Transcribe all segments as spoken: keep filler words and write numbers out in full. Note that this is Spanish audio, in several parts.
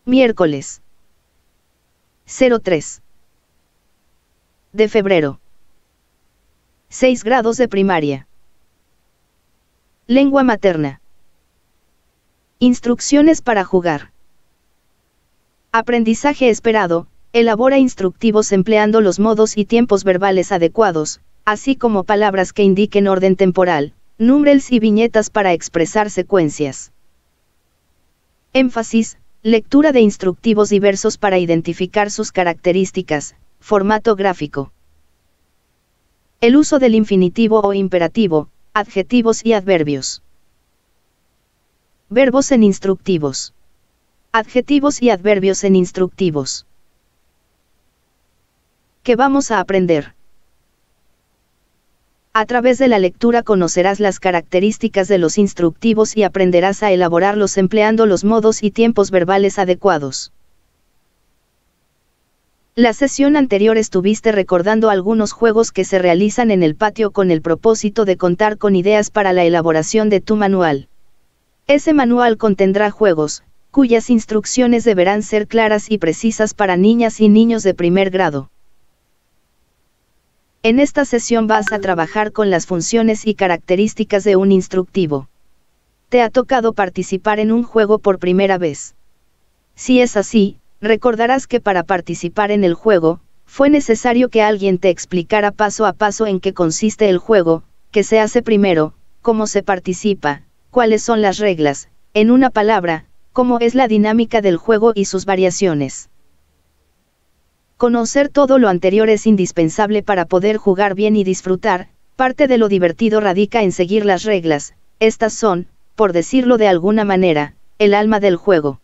Miércoles. cero tres de febrero. seis grados de primaria. Lengua materna. Instrucciones para jugar. Aprendizaje esperado. Elabora instructivos empleando los modos y tiempos verbales adecuados, así como palabras que indiquen orden temporal, números y viñetas para expresar secuencias. Énfasis. Lectura de instructivos diversos para identificar sus características. Formato gráfico. El uso del infinitivo o imperativo, adjetivos y adverbios. Verbos en instructivos. Adjetivos y adverbios en instructivos. ¿Qué vamos a aprender? A través de la lectura conocerás las características de los instructivos y aprenderás a elaborarlos empleando los modos y tiempos verbales adecuados. La sesión anterior estuviste recordando algunos juegos que se realizan en el patio con el propósito de contar con ideas para la elaboración de tu manual. Ese manual contendrá juegos, cuyas instrucciones deberán ser claras y precisas para niñas y niños de primer grado. En esta sesión vas a trabajar con las funciones y características de un instructivo. ¿Te ha tocado participar en un juego por primera vez? Si es así, recordarás que para participar en el juego, fue necesario que alguien te explicara paso a paso en qué consiste el juego, qué se hace primero, cómo se participa, cuáles son las reglas, en una palabra, cómo es la dinámica del juego y sus variaciones. Conocer todo lo anterior es indispensable para poder jugar bien y disfrutar. Parte de lo divertido radica en seguir las reglas. Estas son, por decirlo de alguna manera, el alma del juego.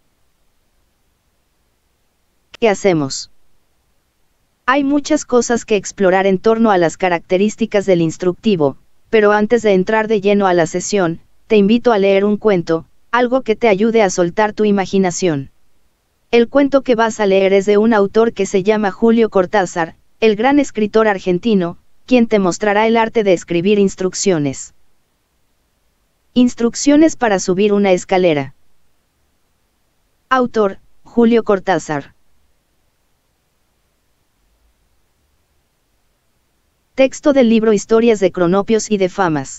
¿Qué hacemos? Hay muchas cosas que explorar en torno a las características del instructivo, pero antes de entrar de lleno a la sesión, te invito a leer un cuento, algo que te ayude a soltar tu imaginación. El cuento que vas a leer es de un autor que se llama Julio Cortázar, el gran escritor argentino, quien te mostrará el arte de escribir instrucciones. Instrucciones para subir una escalera. Autor, Julio Cortázar. Texto del libro Historias de Cronopios y de Famas.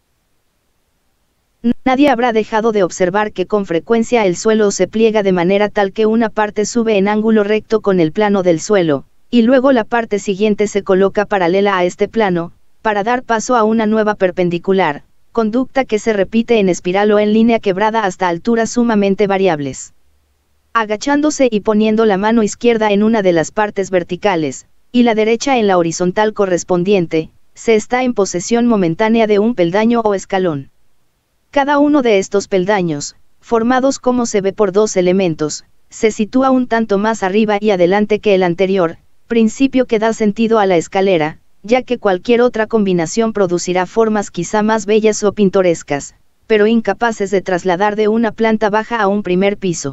Nadie habrá dejado de observar que con frecuencia el suelo se pliega de manera tal que una parte sube en ángulo recto con el plano del suelo, y luego la parte siguiente se coloca paralela a este plano, para dar paso a una nueva perpendicular, conducta que se repite en espiral o en línea quebrada hasta alturas sumamente variables. Agachándose y poniendo la mano izquierda en una de las partes verticales, y la derecha en la horizontal correspondiente, se está en posesión momentánea de un peldaño o escalón. Cada uno de estos peldaños, formados como se ve por dos elementos, se sitúa un tanto más arriba y adelante que el anterior, principio que da sentido a la escalera, ya que cualquier otra combinación producirá formas quizá más bellas o pintorescas, pero incapaces de trasladar de una planta baja a un primer piso.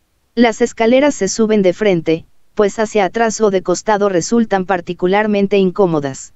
Las escaleras se suben de frente, pues hacia atrás o de costado resultan particularmente incómodas.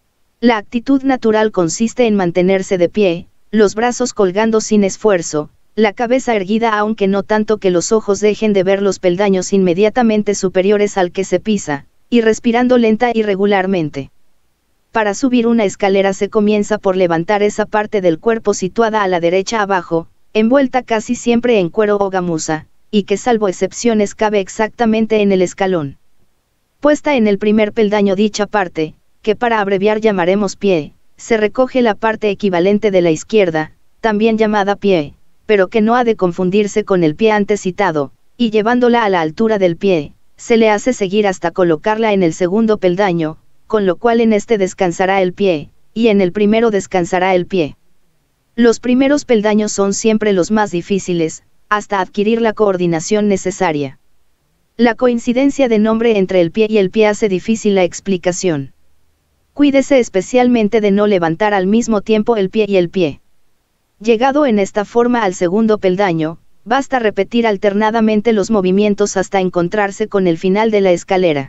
La actitud natural consiste en mantenerse de pie, los brazos colgando sin esfuerzo, la cabeza erguida aunque no tanto que los ojos dejen de ver los peldaños inmediatamente superiores al que se pisa, y respirando lenta y regularmente. Para subir una escalera se comienza por levantar esa parte del cuerpo situada a la derecha abajo, envuelta casi siempre en cuero o gamuza, y que salvo excepciones cabe exactamente en el escalón. Puesta en el primer peldaño dicha parte, que para abreviar llamaremos pie, se recoge la parte equivalente de la izquierda, también llamada pie, pero que no ha de confundirse con el pie antes citado, y llevándola a la altura del pie, se le hace seguir hasta colocarla en el segundo peldaño, con lo cual en este descansará el pie, y en el primero descansará el pie. Los primeros peldaños son siempre los más difíciles, hasta adquirir la coordinación necesaria. La coincidencia de nombre entre el pie y el pie hace difícil la explicación. Cuídese especialmente de no levantar al mismo tiempo el pie y el pie. Llegado en esta forma al segundo peldaño, basta repetir alternadamente los movimientos hasta encontrarse con el final de la escalera.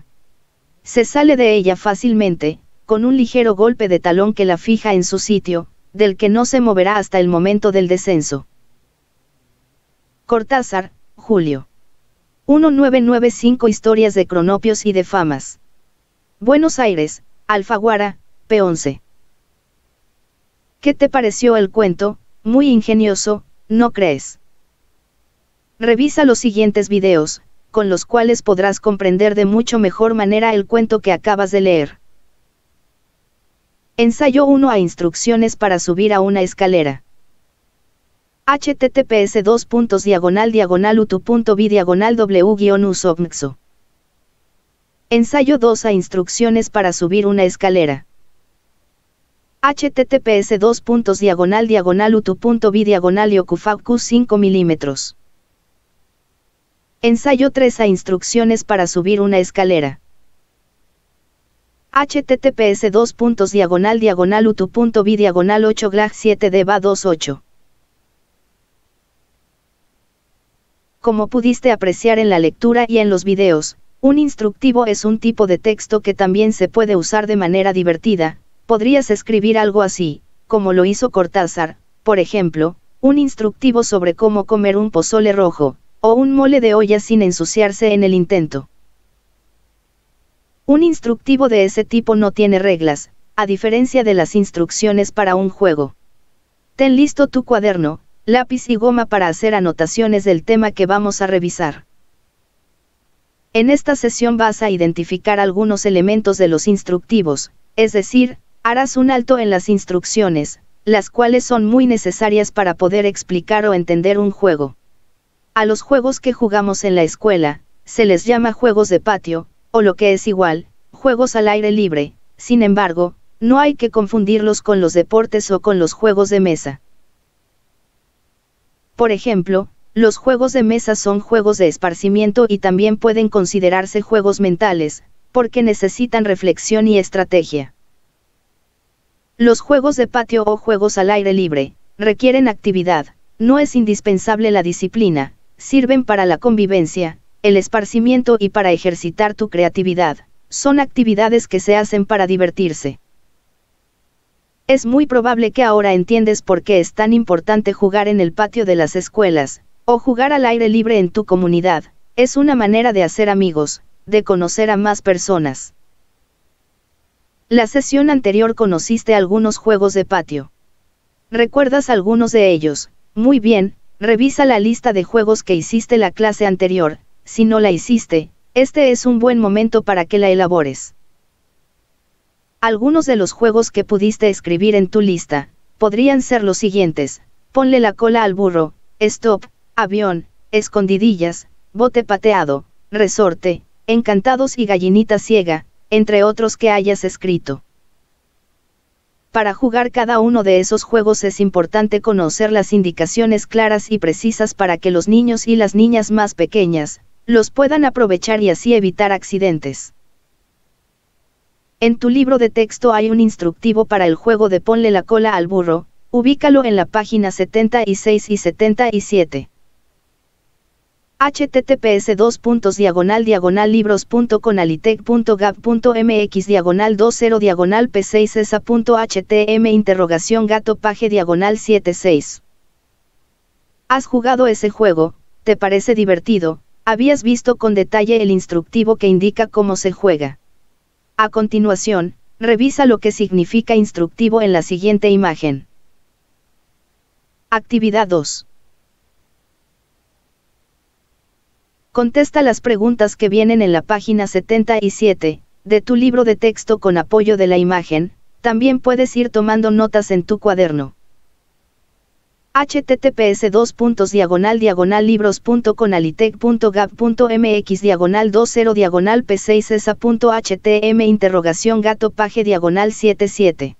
Se sale de ella fácilmente, con un ligero golpe de talón que la fija en su sitio, del que no se moverá hasta el momento del descenso. Cortázar, Julio. mil novecientos noventa y cinco Historias de cronopios y de famas. Buenos Aires, Alfaguara, P once. ¿Qué te pareció el cuento? Muy ingenioso, ¿no crees? Revisa los siguientes videos, con los cuales podrás comprender de mucho mejor manera el cuento que acabas de leer. Ensayo uno a instrucciones para subir a una escalera. https dos puntos diagonal diagonal utu.bi diagonal w guión usomxo. Ensayo dos a instrucciones para subir una escalera. https dos puntos diagonal diagonal utu.bi diagonal yokufauku cinco milímetros. Ensayo tres a instrucciones para subir una escalera. https dos puntos diagonal diagonal utu.bi diagonal ocho glag siete d va veintiocho. Como pudiste apreciar en la lectura y en los videos, un instructivo es un tipo de texto que también se puede usar de manera divertida. Podrías escribir algo así, como lo hizo Cortázar, por ejemplo, un instructivo sobre cómo comer un pozole rojo, o un mole de olla sin ensuciarse en el intento. Un instructivo de ese tipo no tiene reglas, a diferencia de las instrucciones para un juego. Ten listo tu cuaderno, lápiz y goma para hacer anotaciones del tema que vamos a revisar. En esta sesión vas a identificar algunos elementos de los instructivos, es decir, harás un alto en las instrucciones, las cuales son muy necesarias para poder explicar o entender un juego. A los juegos que jugamos en la escuela, se les llama juegos de patio, o lo que es igual, juegos al aire libre. Sin embargo, no hay que confundirlos con los deportes o con los juegos de mesa. Por ejemplo, los juegos de mesa son juegos de esparcimiento y también pueden considerarse juegos mentales, porque necesitan reflexión y estrategia. Los juegos de patio o juegos al aire libre, requieren actividad, no es indispensable la disciplina, sirven para la convivencia, el esparcimiento y para ejercitar tu creatividad, son actividades que se hacen para divertirse. Es muy probable que ahora entiendes por qué es tan importante jugar en el patio de las escuelas, o jugar al aire libre en tu comunidad, es una manera de hacer amigos, de conocer a más personas. La sesión anterior conociste algunos juegos de patio. ¿Recuerdas algunos de ellos? Muy bien, revisa la lista de juegos que hiciste la clase anterior, si no la hiciste, este es un buen momento para que la elabores. Algunos de los juegos que pudiste escribir en tu lista, podrían ser los siguientes: ponle la cola al burro, stop, avión, escondidillas, bote pateado, resorte, encantados y gallinita ciega, entre otros que hayas escrito. Para jugar cada uno de esos juegos es importante conocer las indicaciones claras y precisas para que los niños y las niñas más pequeñas, los puedan aprovechar y así evitar accidentes. En tu libro de texto hay un instructivo para el juego de ponle la cola al burro, ubícalo en la página setenta y seis y setenta y siete. https dos puntos diagonal diagonal libros punto conalitec punto gab punto mx diagonal veinte diagonal p seis esa punto htm interrogación gato page diagonal setenta y seis. ¿Has jugado ese juego? ¿Te parece divertido? ¿Habías visto con detalle el instructivo que indica cómo se juega? A continuación, revisa lo que significa instructivo en la siguiente imagen. Actividad dos. Contesta las preguntas que vienen en la página setenta y siete, de tu libro de texto con apoyo de la imagen. También puedes ir tomando notas en tu cuaderno. https dos puntos diagonal diagonal libros punto conalitec punto gab punto mx diagonal veinte diagonal p seis esa punto htm interrogación gato page diagonal setenta y siete.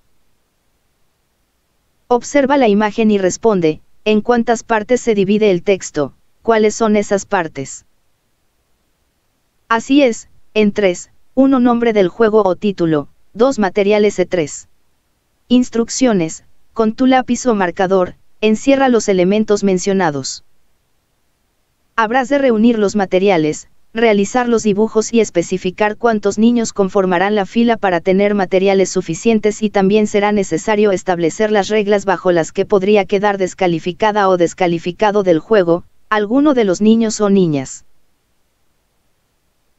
Observa la imagen y responde, ¿en cuántas partes se divide el texto? ¿Cuáles son esas partes? Así es, en tres, uno nombre del juego o título, dos materiales e tres. Instrucciones, con tu lápiz o marcador, encierra los elementos mencionados. Habrás de reunir los materiales, realizar los dibujos y especificar cuántos niños conformarán la fila para tener materiales suficientes y también será necesario establecer las reglas bajo las que podría quedar descalificada o descalificado del juego, alguno de los niños o niñas.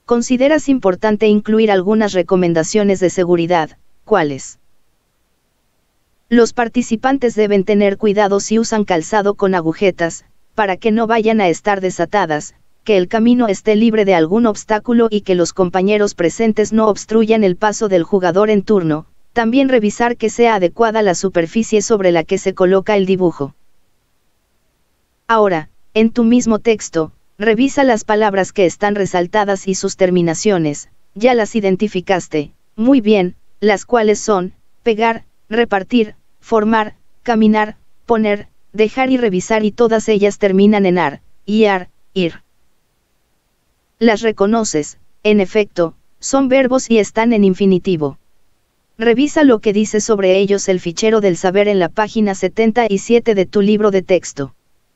consideras importante incluir algunas recomendaciones de seguridad, ¿cuáles? Los participantes deben tener cuidado si usan calzado con agujetas, para que no vayan a estar desatadas, que el camino esté libre de algún obstáculo y que los compañeros presentes no obstruyan el paso del jugador en turno, también revisar que sea adecuada la superficie sobre la que se coloca el dibujo. Ahora, en tu mismo texto, revisa las palabras que están resaltadas y sus terminaciones, ya las identificaste, muy bien, las cuales son, pegar, repartir, formar, caminar, poner, dejar y revisar, y todas ellas terminan en ar, iar, ir. Las reconoces, en efecto, son verbos y están en infinitivo. Revisa lo que dice sobre ellos el fichero del saber en la página setenta y siete de tu libro de texto.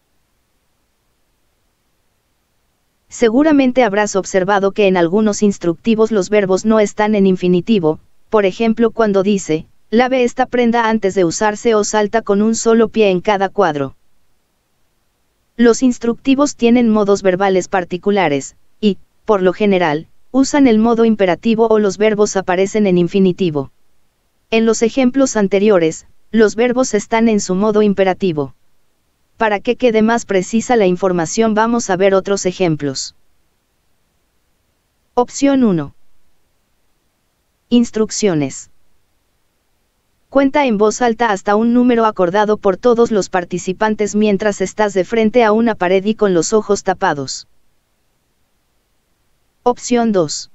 Seguramente habrás observado que en algunos instructivos los verbos no están en infinitivo, por ejemplo cuando dice, lave esta prenda antes de usarse o salta con un solo pie en cada cuadro. Los instructivos tienen modos verbales particulares, y, por lo general, usan el modo imperativo o los verbos aparecen en infinitivo. En los ejemplos anteriores, los verbos están en su modo imperativo. Para que quede más precisa la información, vamos a ver otros ejemplos. Opción uno. Instrucciones. Cuenta en voz alta hasta un número acordado por todos los participantes mientras estás de frente a una pared y con los ojos tapados. Opción dos.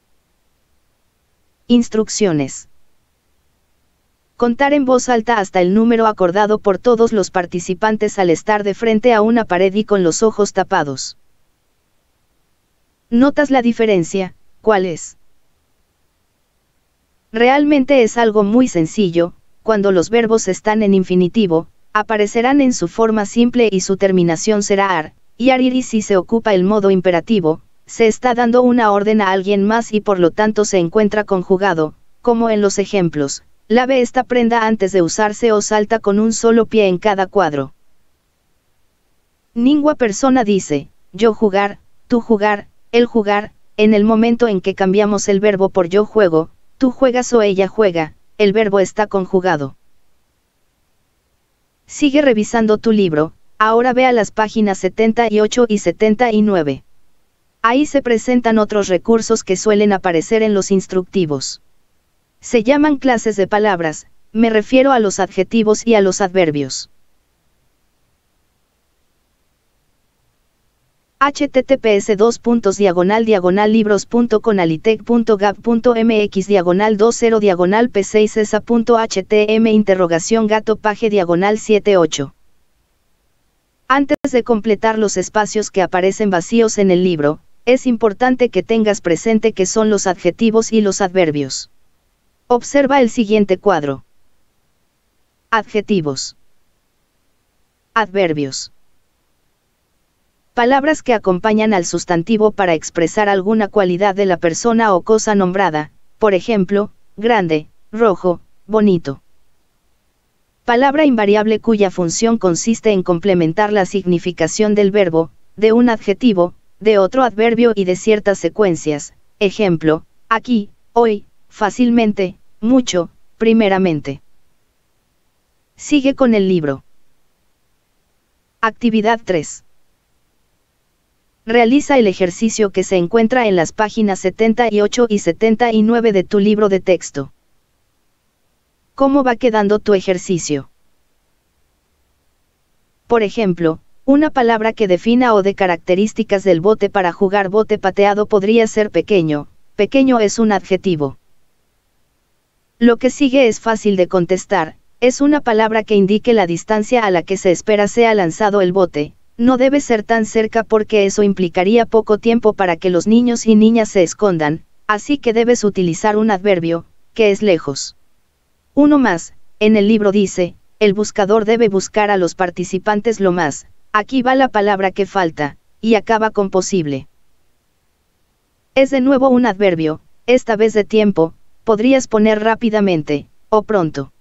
Instrucciones. Contar en voz alta hasta el número acordado por todos los participantes al estar de frente a una pared y con los ojos tapados. ¿Notas la diferencia? ¿Cuál es? Realmente es algo muy sencillo. Cuando los verbos están en infinitivo, aparecerán en su forma simple y su terminación será ar, iar, ir, y si se ocupa el modo imperativo, se está dando una orden a alguien más y por lo tanto se encuentra conjugado, como en los ejemplos. Lave esta prenda antes de usarse o salta con un solo pie en cada cuadro. Ninguna persona dice, yo jugar, tú jugar, él jugar, en el momento en que cambiamos el verbo por yo juego, tú juegas o ella juega, el verbo está conjugado. Sigue revisando tu libro, ahora ve a las páginas setenta y ocho y setenta y nueve. Ahí se presentan otros recursos que suelen aparecer en los instructivos. Se llaman clases de palabras, me refiero a los adjetivos y a los adverbios. https dos puntos diagonal diagonal libros punto conalitec punto gab punto mx diagonal veinte diagonal p seis esa punto htm interrogación gato page diagonal setenta y ocho. Antes de completar los espacios que aparecen vacíos en el libro, es importante que tengas presente qué son los adjetivos y los adverbios. Observa el siguiente cuadro. Adjetivos. Adverbios. Palabras que acompañan al sustantivo para expresar alguna cualidad de la persona o cosa nombrada, por ejemplo, grande, rojo, bonito. Palabra invariable cuya función consiste en complementar la significación del verbo, de un adjetivo, de otro adverbio y de ciertas secuencias, ejemplo, aquí, hoy, fácilmente, mucho, primeramente. Sigue con el libro. Actividad tres. Realiza el ejercicio que se encuentra en las páginas setenta y ocho y setenta y nueve de tu libro de texto. ¿Cómo va quedando tu ejercicio? Por ejemplo, una palabra que defina o dé características del bote para jugar bote pateado podría ser pequeño. Pequeño es un adjetivo. Lo que sigue es fácil de contestar, es una palabra que indique la distancia a la que se espera sea lanzado el bote. No debe ser tan cerca porque eso implicaría poco tiempo para que los niños y niñas se escondan, así que debes utilizar un adverbio, que es lejos. Uno más, en el libro dice, el buscador debe buscar a los participantes lo más, aquí va la palabra que falta, y acaba con posible. Es de nuevo un adverbio, esta vez de tiempo, podrías poner rápidamente, o pronto.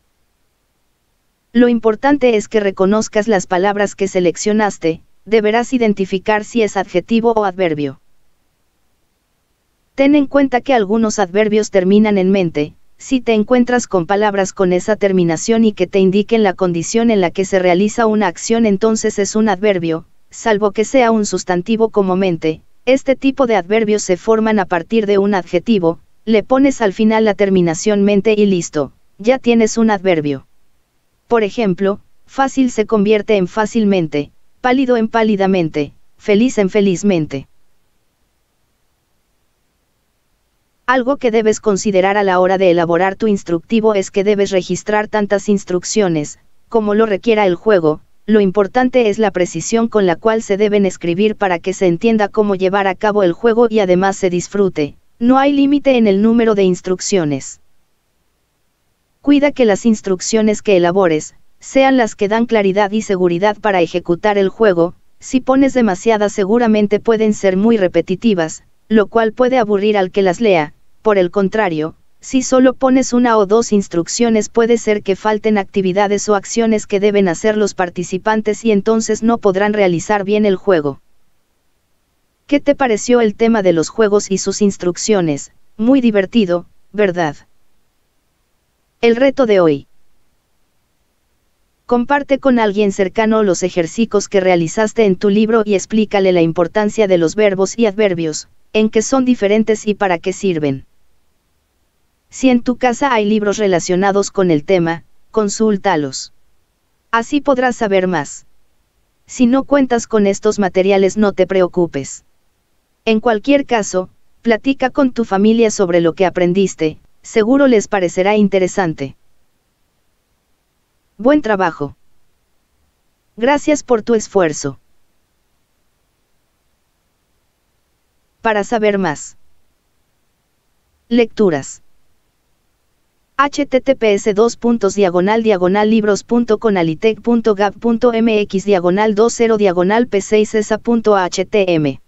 Lo importante es que reconozcas las palabras que seleccionaste, deberás identificar si es adjetivo o adverbio. Ten en cuenta que algunos adverbios terminan en mente. Si te encuentras con palabras con esa terminación y que te indiquen la condición en la que se realiza una acción, entonces es un adverbio, salvo que sea un sustantivo como mente. Este tipo de adverbios se forman a partir de un adjetivo, le pones al final la terminación mente y listo, ya tienes un adverbio. Por ejemplo, fácil se convierte en fácilmente, pálido en pálidamente, feliz en felizmente. Algo que debes considerar a la hora de elaborar tu instructivo es que debes registrar tantas instrucciones, como lo requiera el juego. Lo importante es la precisión con la cual se deben escribir para que se entienda cómo llevar a cabo el juego y además se disfrute. No hay límite en el número de instrucciones. Cuida que las instrucciones que elabores, sean las que dan claridad y seguridad para ejecutar el juego. Si pones demasiadas seguramente pueden ser muy repetitivas, lo cual puede aburrir al que las lea. Por el contrario, si solo pones una o dos instrucciones puede ser que falten actividades o acciones que deben hacer los participantes y entonces no podrán realizar bien el juego. ¿Qué te pareció el tema de los juegos y sus instrucciones? Muy divertido, ¿verdad? El reto de hoy. Comparte con alguien cercano los ejercicios que realizaste en tu libro y explícale la importancia de los verbos y adverbios, en qué son diferentes y para qué sirven. Si en tu casa hay libros relacionados con el tema, consúltalos. Así podrás saber más. Si no cuentas con estos materiales, no te preocupes. En cualquier caso, platica con tu familia sobre lo que aprendiste, seguro les parecerá interesante. Buen trabajo. Gracias por tu esfuerzo. Para saber más. Lecturas. https dos puntos diagonal diagonal libros punto conalitec punto gab punto mx diagonal veinte diagonal p seis esa punto htm